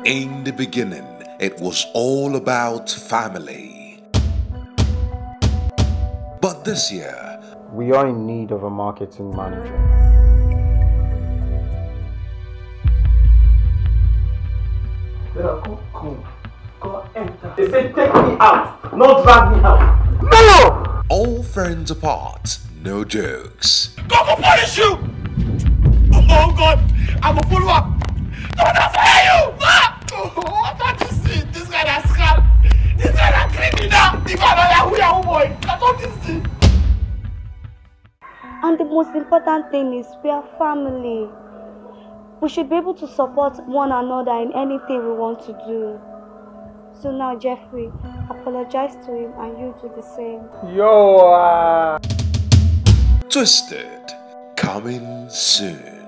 In the beginning, it was all about family. But this year, we are in need of a marketing manager. Go enter. They say take me out, not drag me out. No! all friends apart, no jokes. God will punish you! Oh God, I'm a follower. God will fire you! Oh, don't you see? This guy is scam. This guy is criminal. This guy is a Yahoo boy. Don't you see? And the most important thing is we are family. We should be able to support one another in anything we want to do. So now, Jeffrey, apologize to him and you do the same. Yo! Twisted, coming soon.